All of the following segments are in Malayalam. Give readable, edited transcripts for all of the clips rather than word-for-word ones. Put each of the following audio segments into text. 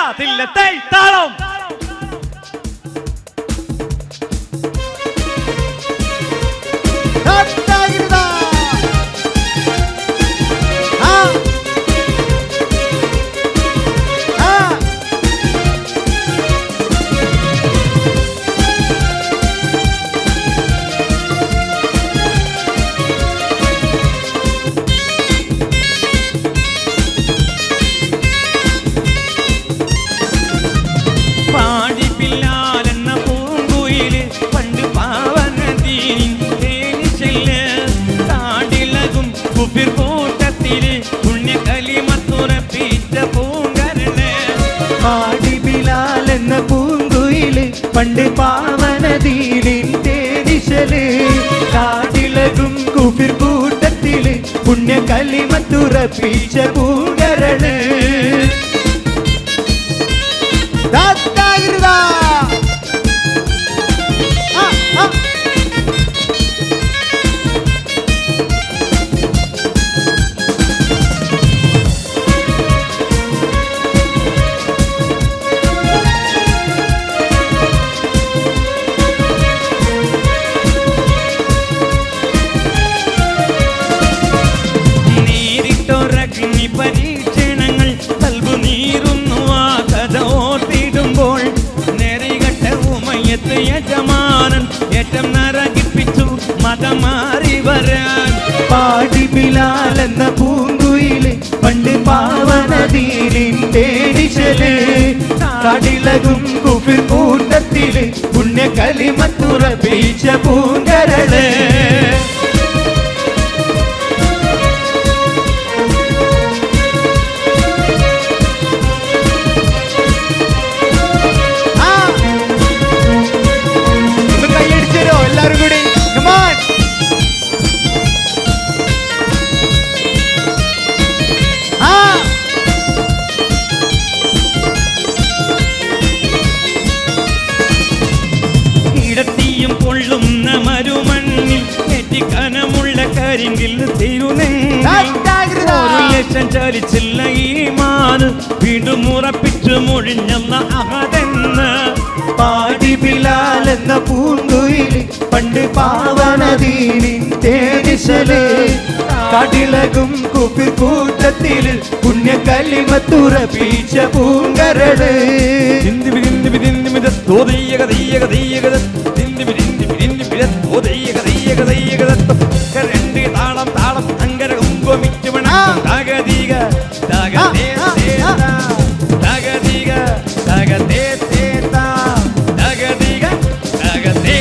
തില്ലത്തൈ താളം പണ്ട് പാവനദീനിന്റെ ദിശല് കാടിലകും കുഫിർ കൂട്ടത്തില് പുണ്യ കലിമത്തുറപ്പിച്ച പൂങ്കരള് പരീക്ഷണങ്ങൾ കൽബു നീറുന്നു ആ കഥ ഓർത്തിടുമ്പോൾ നേരികെട്ട ഉമയത്ത് യജമാനൻ ഏറ്റം നരകിപ്പിച്ചു മതം മാറി വരാൻ പാടി ബിലാൽ എന്ന പൂങ്കുയില് പണ്ട് പാവനദീനിന്റെ ദിശല് കാടിലകും കുഫിർ കൂട്ടത്തില് പുണ്യ കലിമത്തുറപ്പിച്ച പൂങ്കരള് ഇടത്തിയും പൊള്ളുന്ന മരുമണ്ണിൽ കനമുള്ള കരിങ്കിൽ തിരുനെല്ലക്ഷം ചലിച്ചില്ല ഈമാൻ വീണ്ടും ഉറപ്പിച്ചു മുഴിഞ്ഞെന്ന അഹതെന്ന് പാടി ബിലാൽ എന്ന പൂങ്കുയില് പണ്ട് പാവനദീനിന്റെ ദിശല് കാടിലകും കുഫിർ കൂട്ടത്തില് പുണ്യ കലിമത്തുറപ്പിച്ച പൂങ്കരള് രണ്ട് താളം താളം അങ്കര കുങ്കുമിച്ചു മണക്കും തകതീക തകതേ തകതീക തകതേ തകതീക തകതേ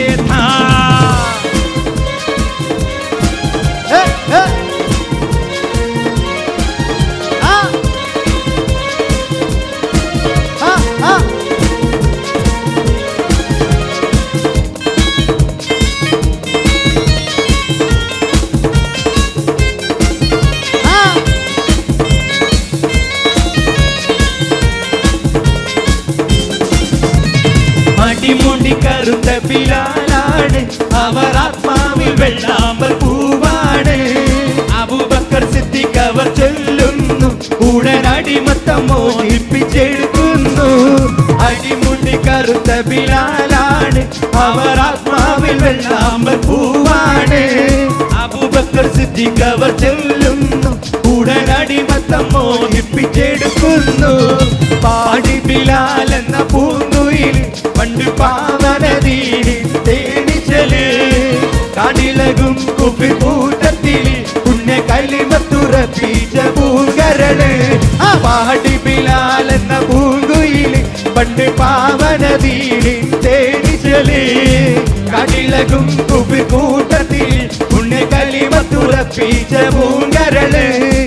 അടിമുടി കറുത്ത ബിലാലാണ് അവർ ആത്മാവിൽ വെള്ളാമ്പൽ പൂവാണ് അബൂബക്കർ സിദ്ദീഖ് അവർ ചൊല്ലുന്നു ഉടനടിമത്തം മോഹിപ്പിച്ചെടുക്കുന്നു അടിമുടി കറുത്ത ബിലാലാണ് അവർ ആത്മാവിൽ വെള്ളാമ്പൽ പൂവാണ് അബൂബക്കർ സിദ്ദീഖ് അവർ ചൊല്ലുന്നു ഉടനടിമത്തം മോഹിപ്പിച്ചെടുക്കുന്നു പാടി ബിലാൽ എന്ന പൂങ്കുയില് പണ്ട് പാവനദീനിന്റെ ദിശല് കാടിലകും കുഫിർ കൂട്ടത്തില് പുണ്യ കലിമത്തുറപ്പിച്ച പൂങ്കരള് പാടി ബിലാൽ എന്ന പൂങ്കുയില് പണ്ട് പാവനദീനിന്റെ ദിശല് കാടിലകും കുഫിർ കൂട്ടത്തില് പുണ്യ കലിമത്തുറപ്പിച്ച പൂങ്കരള്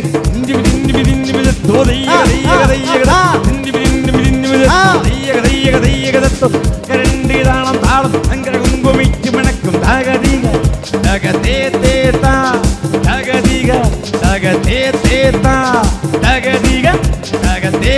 രണ്ട് താളം താളം അങ്കര കുങ്കുമിച്ചു മണക്കും തകതീക തകതേ തകതീക തകതേ തകതീക തകതേ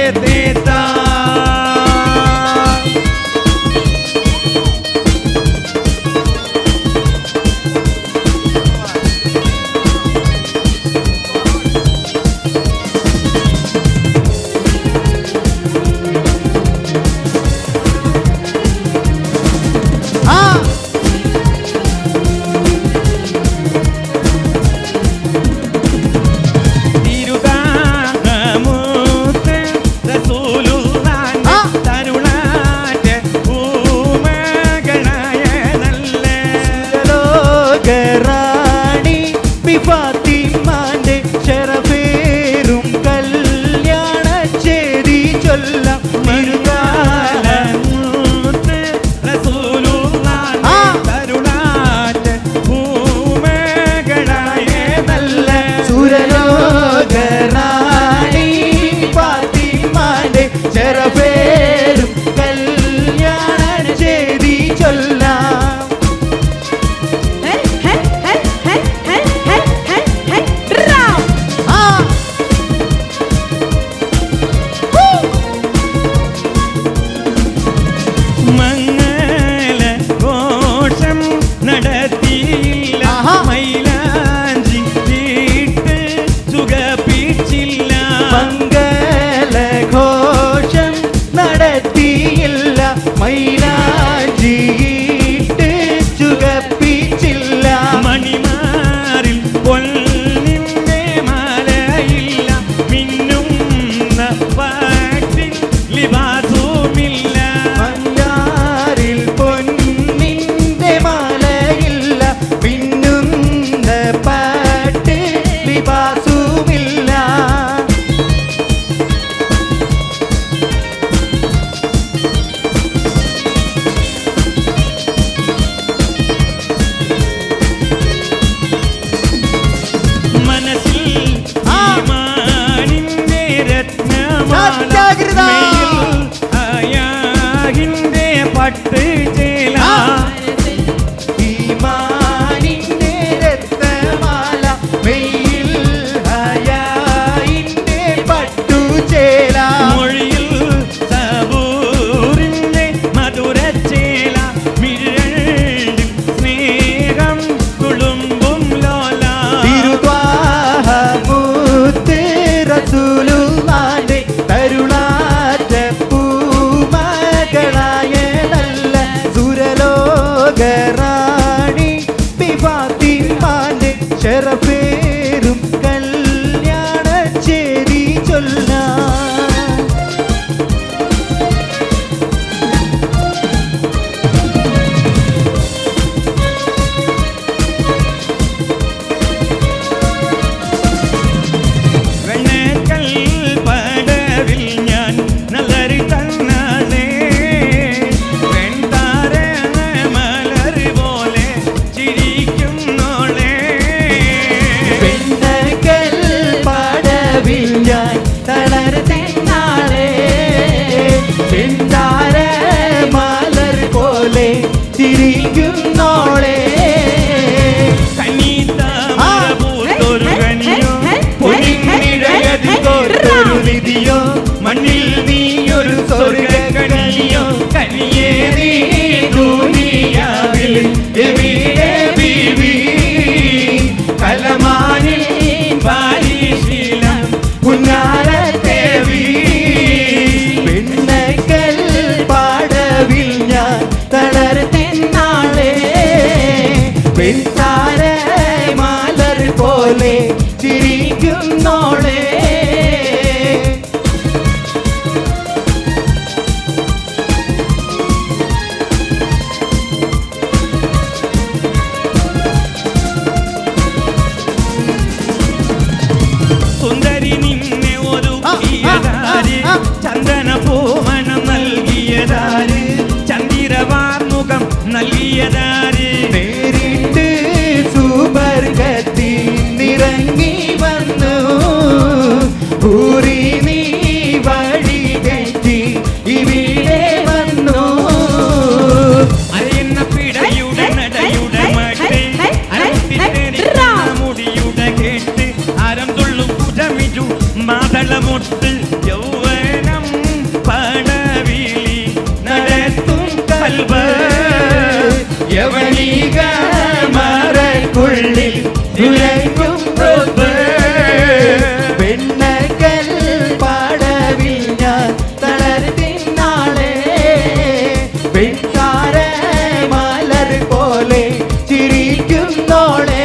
ലോകറാണി ഫാത്തിമാന്റെ ശറഫേറും കല്യാണ ചേരി ചൊല്ലാൻ. വെണ്ണക്കൽ പടവിൽ ഞാൻ നല്ലൊരു തന്നാളേ വെൺതാര മലർ പോലെ ചിരിക്കുന്നോളേ. വെണ്ണക്കൽ പടവിൽ ഞാൻ തളർ തന്നാളേ വെൺതാര മലർ പോലെ ചിരിക്കുന്നോളേ. നിധിയോ മണ്ണിൽ നീയൊരു സ്വർഗകണിയോ കനിയേ നീ ദുനിയാവിൽ എവിടെ ബീവി കലമാനിൽ പാരീശീലം പുന്നാരത്തേവി. വെണ്ണക്കൽ പാടവിൽ ഞാൻ തളർ തെന്നാളേ വെൺതാര മലർ പോലെ ചിരിക്കുന്നോളേ. സുന്ദരി നിന്നെ ഒരുക്കിയതാര് ചന്ദന പൂമണം നൽകിയതാര് ചന്ദിരവാർമുഖം നൽകിയതാര് നേരിട്ട് സുവർഗത്തിൽ നിറങ്ങി വന്നു പൂരി നീ വഴി തെറ്റി ഇവിടെ വന്നു. അറിയുന്ന പിടയുടെ നടയുടെ മട്ട് മുടിയുടെ കേട്ട് ആരം തുള്ളും കുടമിജു മാതളമൊട്ട് യൗവനം പടവിളി നടത്തും കൽബ് യവനിക മറക്കുള്ളിൽ തുലയ്ക്കും റബ്ബ്. വെണ്ണക്കൽ പാടവിൽ ഞാൻ തളർ തിന്നാളേ വെൺതാര മലർ പോലെ ചിരിക്കുന്നോളേ.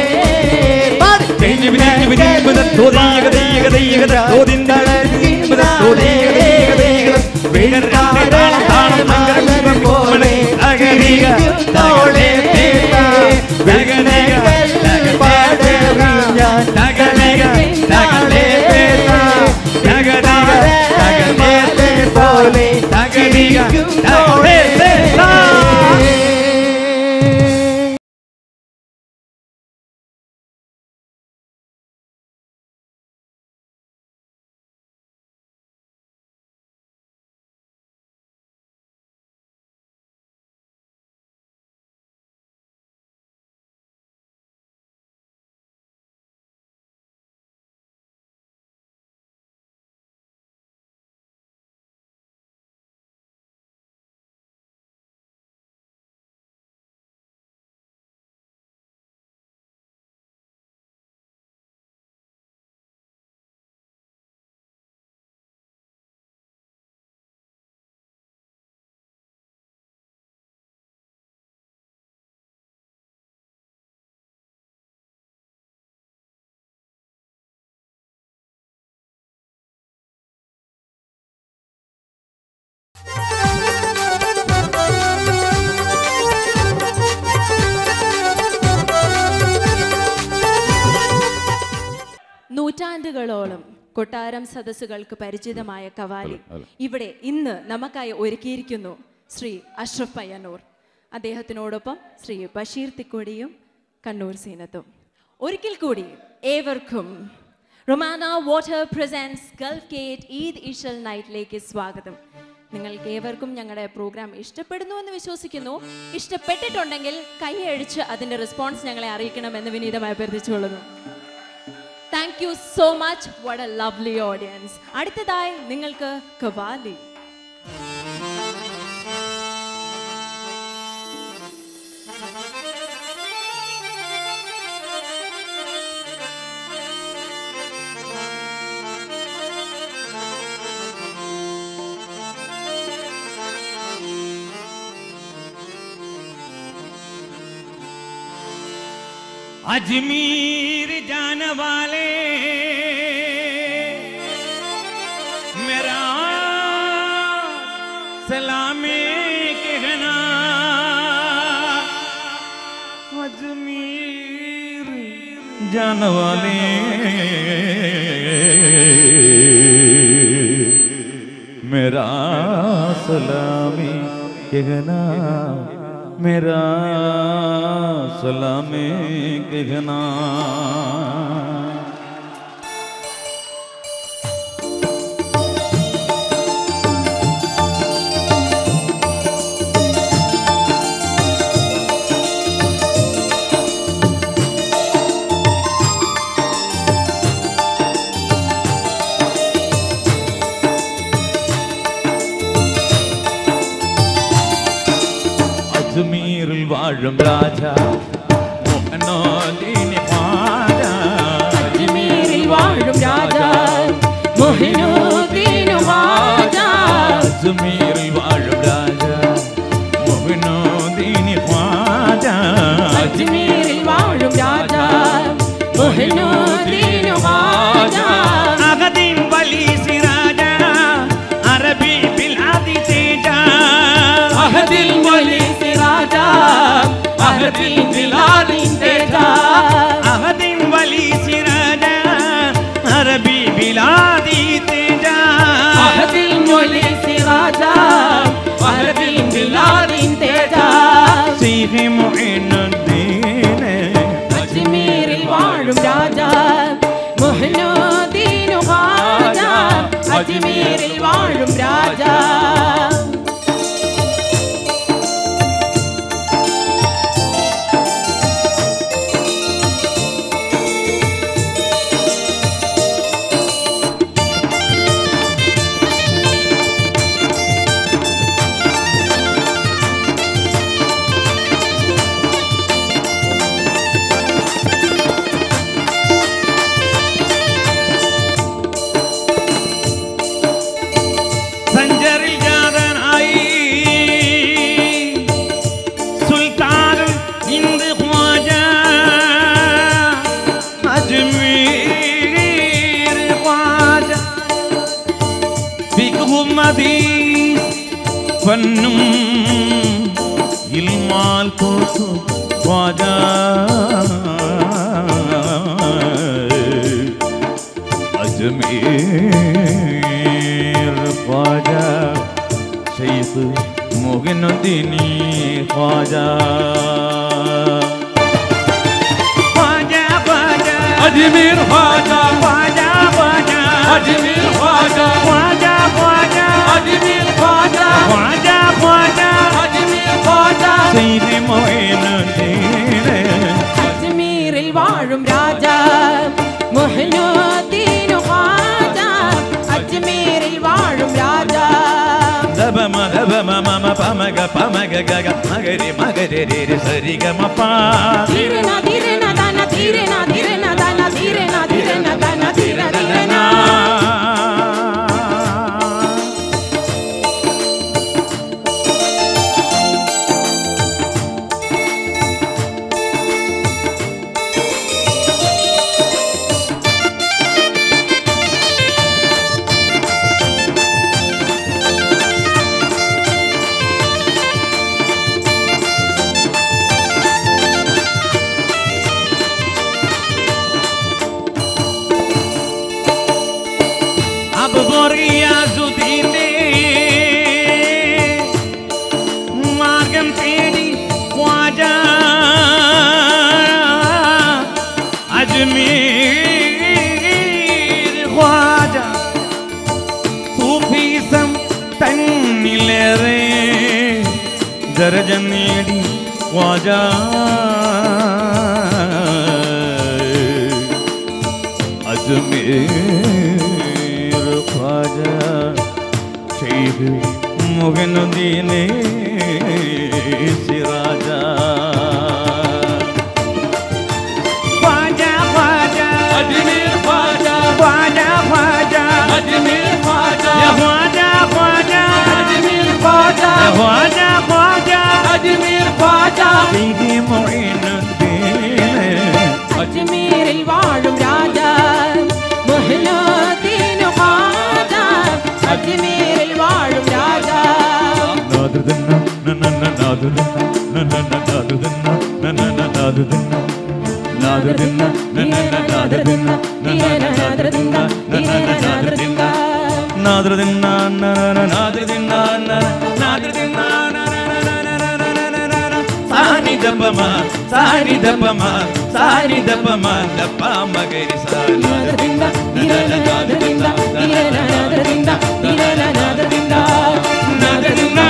നൂറ്റാണ്ടുകളോളം കൊട്ടാരം സദസ്സുകൾക്ക് പരിചിതമായ കവാലി ഇവിടെ ഇന്ന് നമുക്കായി ഒരുക്കിയിരിക്കുന്നു ശ്രീ അഷ്റഫ് പയ്യന്നൂർ. അദ്ദേഹത്തിനോടൊപ്പം ശ്രീ ബഷീർ തിക്കോടിയും കണ്ണൂർ സീനത്തും. ഒരിക്കൽ കൂടി ഏവർക്കും റൊമാന water presents Gulf Gate Eid Ishal നൈറ്റിലേക്ക് സ്വാഗതം. നിങ്ങൾക്ക് ഏവർക്കും ഞങ്ങളുടെ പ്രോഗ്രാം ഇഷ്ടപ്പെടുന്നു എന്ന് വിശ്വസിക്കുന്നു. ഇഷ്ടപ്പെട്ടിട്ടുണ്ടെങ്കിൽ കൈയടിച്ച് അതിൻ്റെ റെസ്പോൺസ് ഞങ്ങളെ അറിയിക്കണമെന്ന് വിനീതമായി അഭ്യർത്ഥിച്ചുകൊള്ളുന്നു. Thank you so much. What a lovely audience. അടുത്തതായി നിങ്ങൾക്ക് കവാലി. अजमीर जाने वाले मेरा सलामे कहना अजमीर जाने वाले मेरा सलामी कहना मेरा सलामे कहना അജ്മീരിൽ വാഴും രാജ മോഹനോദീൻ ഖ്വാജ അജ്മീരിൽ വാഴും രാജ മോഹനോദീൻ ഖ്വാജ അജ്മീരിൽ വാഴും രാജ മോഹനോദീൻ ഖ്വാജ അജ്മീരിൽ വാഴും രാജ മോഹനോദീൻ ഖ്വാജ അഗദീൻ വലി സിറാജ അറബി ബിലാദി തേജ അഹദിൽ വലി സിറാജ അഹദിൽ ബിലാദി തേജ അഹദിൻ വലി സിറാജ അറബി ബിലാദി തേജ അഹദിൽ വലി സിറാജ അഹദിൽ ബിലാദി തേജ സീഹി മുഈനുദ്ദീൻ അജ്മീരിൽ വാഴും രാജ മോഹനോദീൻ ഖ്വാജ അജ്മീരിൽ വാഴും രാജ സഞ്ചരിൽ ജാതനായി സുൽത്താൻ ഹിന്ദ് ഖ്വാജ അജ്മീർ ഖ്വാജ ഫിഖ്ഹും ഹദീസ് ഫന്നും ഇൽമാൽ കോത്തു ഖ്വാജ അജ്മീർ ഖ്വാജ ശൈഖ് മുഈനുദ്ദീൻ ഖ്വാജ ഖ്വാജ ഖ്വാജ अजमेर ख्वाजा ഖ്വാജ ഖ്വാജ अजमेर ख्वाजा ഖ്വാജ ഖ്വാജ अजमेर ख्वाजा ഖ്വാജ ഖ്വാജ अजमेर ख्वाजा ശൈഖ് മുഈനുദ്ദീൻ അജ്മീരിൽ വാഴും രാജ മോഹനോദീൻ ഖ്വാജ അജ്മീരിൽ വാഴും രാജ ദബമ ദബമ മമ പമഗ പമഗ ഗഗ മഗരി മഗരി രി സരി ഗമ പ ധീരന ധീരന ദന ധീരന ധീരന ദന ധീരന ധീരന ദന ധീര ധീരന अब റിയാസുദ്ദീനെ മാർഗം തേടി ഖ്വാജ അജ്മീർ ഖ്വാജ സൂഫീസം തന്നിലേറെ ദർജ നേടി ഖ്വാജ अजमेर ख्वाजा शैख मुग़ीनुद्दीन सिराजा ख्वाजा ख्वाजा अजमेर ख्वाजा ख्वाजा ख्वाजा अजमेर ख्वाजा ख्वाजा ख्वाजा अजमेर ख्वाजा ख्वाजा ख्वाजा अजमेर ख्वाजा शैख मुग़ीनुद्दीन അജ്മീരിൽ വാഴും രാജാ നാദൃദിന്ന നാദൃദിന്ന നാദൃദിന്ന നാദൃദിന്ന നാദൃദിന്ന നാദൃദിന്ന നാദൃദിന്ന നാദൃദിന്ന നാദൃദിന്ന നാദൃദിന്ന നാദൃദിന്ന സാനിദപമ സാനിദപമ സാനിദപമ ദപ മഗരി സാ നാദൃദിന്ന നാദൃദിന്ന നാദൃദിന്ന നാദൃദിന്ന നാദൃദിന്ന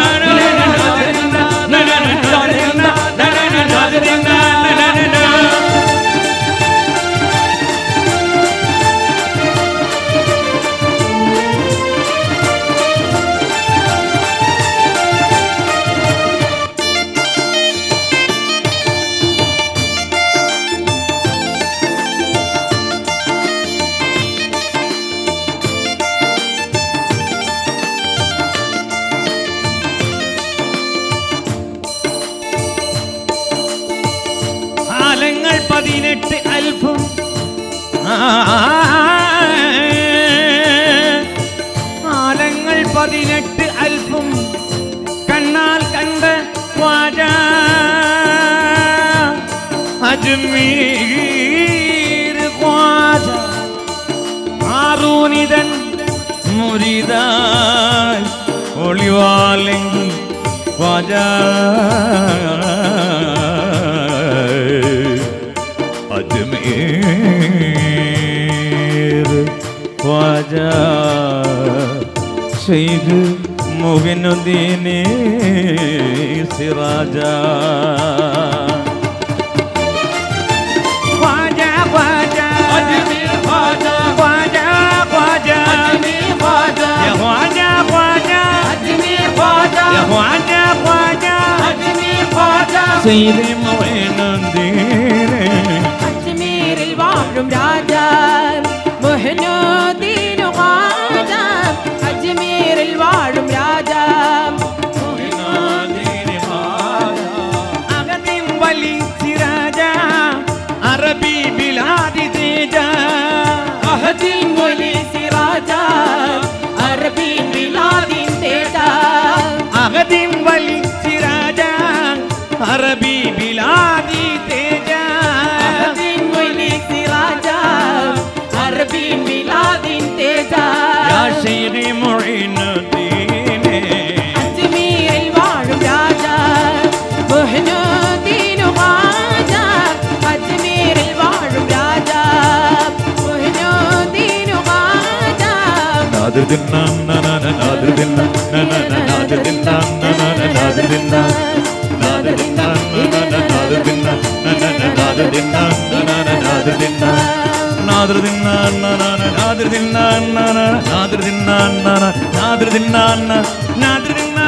ആലങ്ങൾ 18,000 ആലങ്ങൾ 18,000 കണ്ണാൽ കണ്ട ഖ്വാജ അജ്മീർ ഖ്വാജ ഹാറൂനിതൻ മുരീദാൻ ഒളിവാലെങ്കിൽ ഖ്വാജ അജ്മീർ ഖ്വാജ സയ്യിദ് മുഈനുദ്ദീൻ സിറാജ ഖ്വാജ ഖ്വാജ അജ്മീർ ഖ്വാജ ഖ്വാജ ഖ്വാജ അജ്മീർ ഖ്വാജ യാ ഖ്വാജ ഖ്വാജ അജ്മീർ ഖ്വാജ യാ ഖ്വാജ ഖ്വാജ അജ്മീർ ഖ്വാജ സയ്യിദ് മുഈനുദ്ദീൻ അജ്മീരിൽ വാഴും രാജാ മുഹ്നുദ്ദീൻ ഖ്വാജ അജ്മീരിൽ വാഴും രാജാ മുഈനുദ്ദീൻ ഖ്വാജ അഗദിം വലി സിറാജ അറബി ബിലാദി തേജ അഹദിൻ വലി സിറാജ അറബി ബിലാദിൻ തേജ അഗദിം വലി സിറാജ അറബി ബിലാദി തേജ അഹദിൻ വലി സിറാജ അറബി ബിലാദിൻ തേജ യാ സയ്യിദി മുഈനുദ്ദീൻ അജ്മീരിൽ വാഴും രാജാ മുഹ്നുദ്ദീൻ ഖ്വാജ അജ്മീരിൽ വാഴും രാജാ മുഹ്നുദ്ദീൻ ഖ്വാജ നാദൃദിന്ന നാദൃദിന്ന നാദൃദിന്ന നാദൃദിന്ന നാദൃദിന്ന നാദൃദിന്ന നാദൃദിന്ന നാദൃദിന്ന നാദൃദിന്ന നാദൃദിന്ന നാദൃദിന്ന നാദൃദിന്ന നാദൃദിന്ന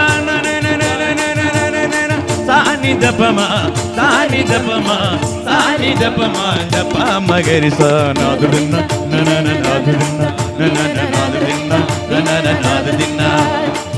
സാനിദപമ സാനിദപമ സാനിദപമ ദപ മഗരി സാ നാദൃദിന്ന നാദൃദിന്ന നാദൃദിന്ന നാദൃദിന്ന